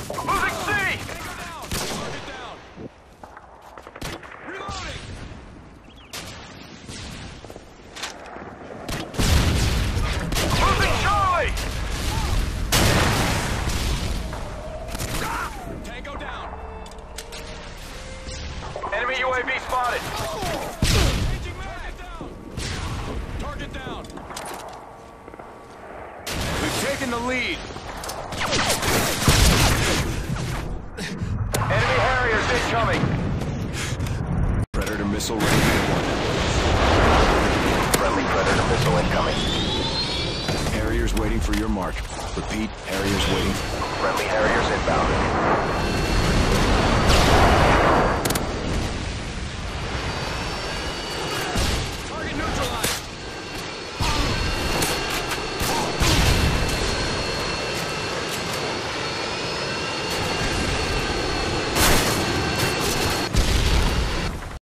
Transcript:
Losing C! Target down. Reloading. Losing Charlie! Tango down. Enemy UAV spotted. Changing mag. Target down. We've taken the lead. Enemy Harriers incoming. Predator missile ready. Friendly Predator missile incoming. Harriers waiting for your mark. Repeat, Harriers waiting. Friendly Harrier